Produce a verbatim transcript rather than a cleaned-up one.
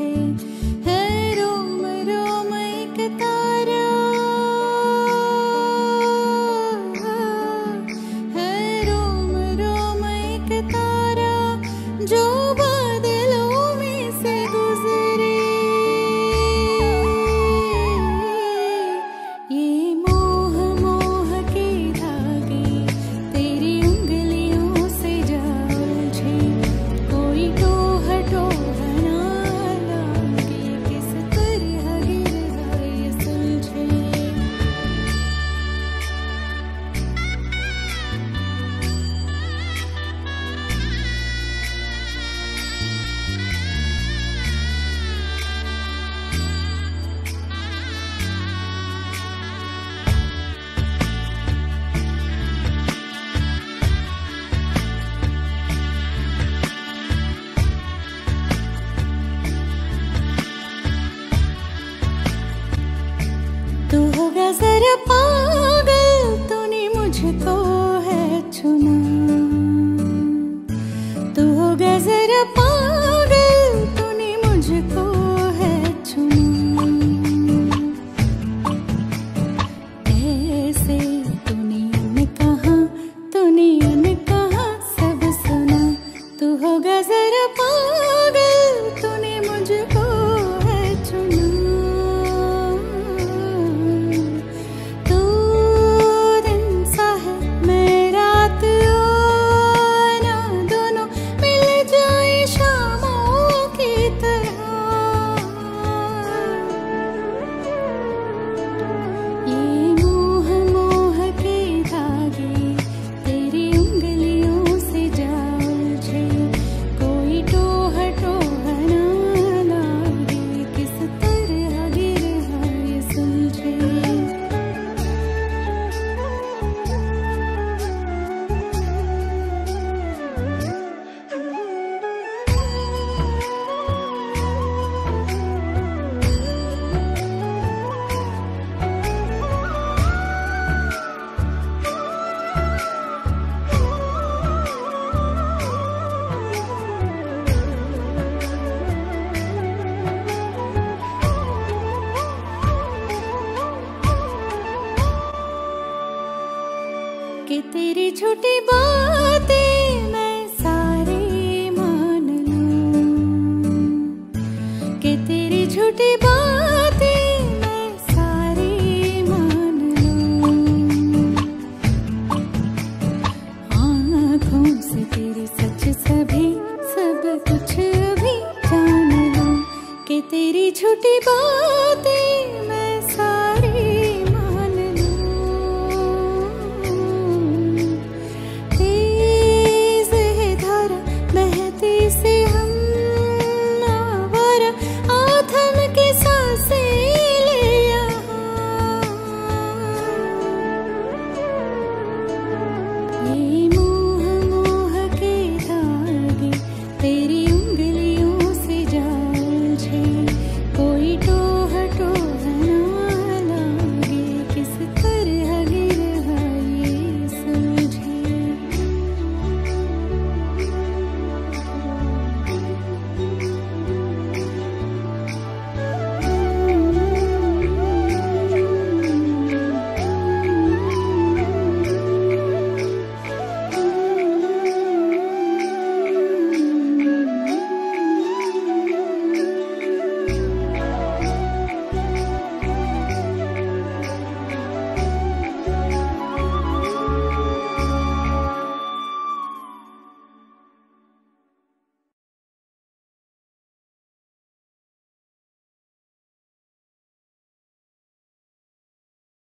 है रोम रोम एक तारा, है रोम रोम एक तारा जो बादलों में से गुजरे। ये मोह मोह के धागे तेरी उंगलियों से जा उलझे, कोई टोह टोह ना लागे, किस तरह गिर जाए सुलझे। तू होगा जरा पागल, तूने मुझको है चुना। तू होगा जरा पागल, तूने मुझको है चुना। ऐसे तूने अन कहा, तूने अन कहा सब सुना। तू होगा जरा पागल, तूने मुझको है चुना। तू दिन सा है मैं रात आना, दोनों मिल जाए शामों की तरह। ये मोह मोह के धागे तेरी उंगलियों से जा उलझे, कोई टोह टोह ना लागे, किस तरह गिर है सुलझे। कि तेरी झूठी बातें मैं सारी मान लूं, कि तेरी झूठी बातें मैं सारी मान लूं। आँखों से तेरी सच सभी सब कुछ भी जान लूं, कि तेरी झूठी बातें मैं